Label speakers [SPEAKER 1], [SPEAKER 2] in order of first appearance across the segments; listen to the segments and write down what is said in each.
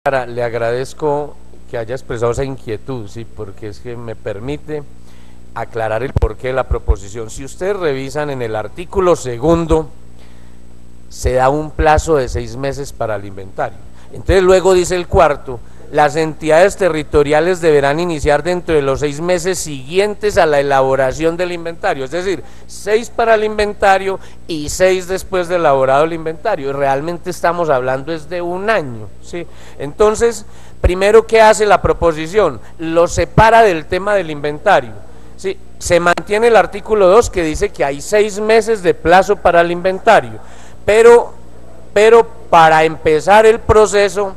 [SPEAKER 1] Le agradezco que haya expresado esa inquietud, sí, porque es que me permite aclarar el porqué de la proposición. Si ustedes revisan en el artículo segundo, se da un plazo de 6 meses para el inventario. Entonces luego dice el cuarto: las entidades territoriales deberán iniciar dentro de los 6 meses siguientes a la elaboración del inventario, es decir, 6 para el inventario y 6 después de elaborado el inventario. Realmente estamos hablando es de un año, ¿sí? Entonces, primero, ¿qué hace la proposición? Lo separa del tema del inventario, ¿sí? Se mantiene el artículo 2 que dice que hay 6 meses de plazo para el inventario, pero para empezar el proceso,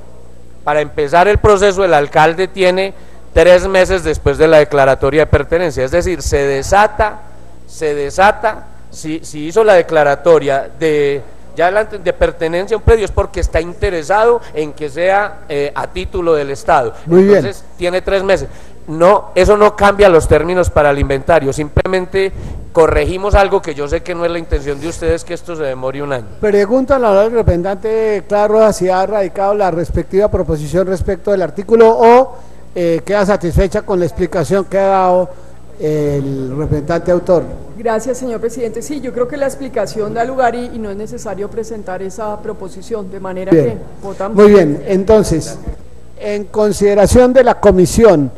[SPEAKER 1] el alcalde tiene 3 meses después de la declaratoria de pertenencia, es decir, se desata, si hizo la declaratoria de pertenencia a un predio es porque está interesado en que sea a título del Estado.
[SPEAKER 2] Muy
[SPEAKER 1] Entonces
[SPEAKER 2] bien.
[SPEAKER 1] tiene 3 meses. No, eso no cambia los términos para el inventario, simplemente corregimos algo que yo sé que no es la intención de ustedes, que esto se demore un año.
[SPEAKER 2] Pregunta a la representante Clara si ha radicado la respectiva proposición respecto del artículo o queda satisfecha con la explicación que ha dado el representante autor.
[SPEAKER 3] Gracias, señor presidente. Sí, yo creo que la explicación da lugar y no es necesario presentar esa proposición, de manera
[SPEAKER 2] bien.
[SPEAKER 3] que votamos.
[SPEAKER 2] Muy bien, entonces, en consideración de la comisión,